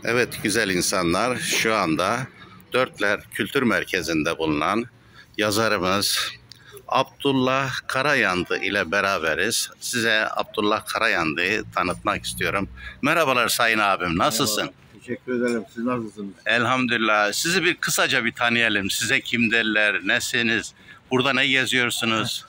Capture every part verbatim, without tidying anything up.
Evet güzel insanlar, şu anda Dörtler Kültür Merkezi'nde bulunan yazarımız Abdullah Karayandı ile beraberiz. Size Abdullah Karayandı'yı tanıtmak istiyorum. Merhabalar sayın abim, nasılsın? Merhaba, teşekkür ederim. Siz nasılsınız? Elhamdülillah. Sizi bir kısaca bir tanıyalım. Size kim derler, nesiniz, burada ne geziyorsunuz?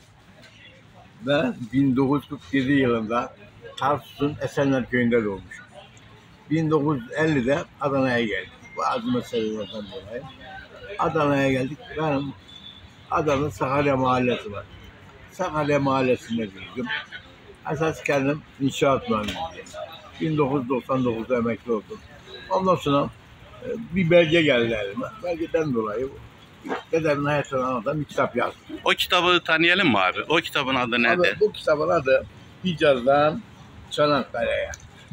Ben bin dokuz yüz kırk yedi yılında Tarsus'un Esenler Köyü'nde doğmuşum. bin dokuz yüz ellide Adana'ya geldik. Bazı meselelerden dolayı. Adana'ya geldik. Benim Adana Sakarya Mahallesi var. Sakarya Mahallesi'nde büyüdüm. Esas kendim inşaat mühendisiyim. bin dokuz yüz doksan dokuzda emekli oldum. Ondan sonra e, bir belge geldi elime. Belgeden dolayı dedemin hayatını anlatan bir kitap yazdım. O kitabı tanıyalım mı abi? O kitabın adı nedir? Abi, bu kitabın adı Hicaz'dan Çanakkale'ye.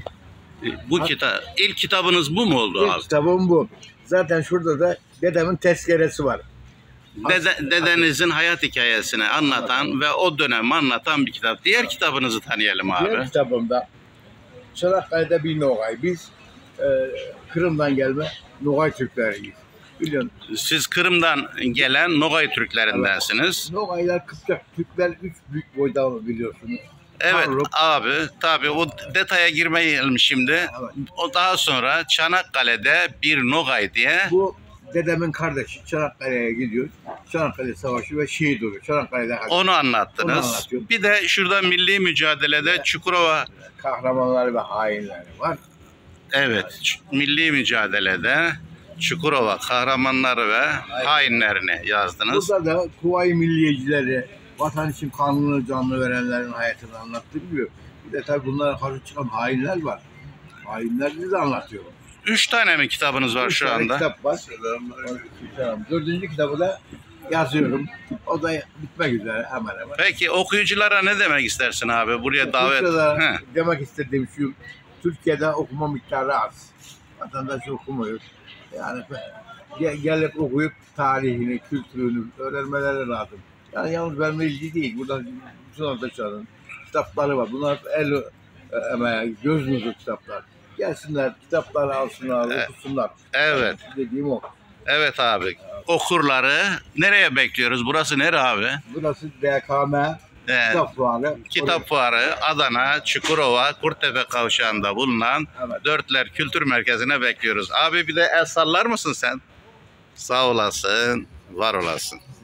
Bu kitap, ilk kitabınız bu mu oldu İlk abi? kitabım bu. Zaten şurada da dedemin tezkeresi var. Dede, dedenizin hayat hikayesini anlatan ve o dönemi anlatan bir kitap. Diğer kitabınızı tanıyalım abi. Diğer kitabımda Çanakkale'de bir Nogay. Biz e, Kırım'dan gelme Nogay Türkleriyiz. Biliyorsun. Siz Kırım'dan gelen Nogay Türklerindensiniz. Nogaylar, Kıpçak Türkler üç büyük boyda biliyorsunuz. Evet Tanrı. abi, tabii o detaya girmeyelim şimdi. Evet. O daha sonra Çanakkale'de bir Nogay diye. Bu dedemin kardeşi Çanakkale'ye gidiyor. Çanakkale Savaşı ve şehit oluyor. Çanakkale'de Onu anlattınız. Onu anlatıyorum. Bir de şurada milli mücadelede Evet. Çukurova. Kahramanları ve hainleri var. Evet, ç- milli mücadelede Çukurova kahramanları ve hainlerini yazdınız. Burada da Kuvayi Milliyecileri, vatan için kanunu canlı verenlerin hayatını anlattığı gibi. Bir de tabii bunlara karşı çıkan hainler var. Hainlerini de anlatıyorum. Üç tane mi kitabınız var Üç şu tane anda? kitap var. Dördüncü kitabı da yazıyorum. O da bitmek üzere hemen hemen. Peki okuyuculara ne demek istersin abi? Buraya davet. Türkiye'de He. demek istediğim şu, Türkiye'de okuma miktarı az. Vatandaş okumuyor. Yani gel- gelip okuyup tarihini, kültürünü öğrenmeleri lazım. Yani yalnız benimle ilgili değil. Burada bütün arkadaşların kitapları var. Bunlar hep el e, emeği, göz nuru kitaplar. Gelsinler, kitapları alsınlar, Evet. okusunlar. Evet. Dediğim o. Evet abi. Okurları nereye bekliyoruz? Burası nere abi? Burası D K M Ee, Kitap Fuarı. Kitap Fuarı Adana, Çukurova, Kurtepe kavşağında bulunan Evet. Dörtler Kültür Merkezi'ne bekliyoruz. Abi bir de el sallar mısın sen? Sağ olasın, var olasın.